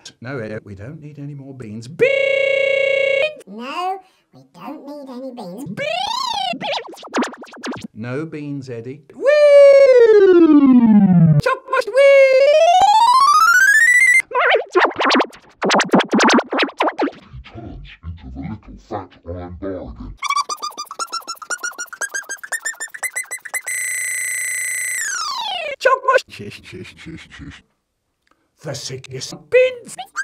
No, we don't need any more beans. Beans! No, we don't need any beans. Beans! No beans, Eddie. Whee! Chop must whee! Turns into the little fat iron bar again. Chop must. The sickest beans.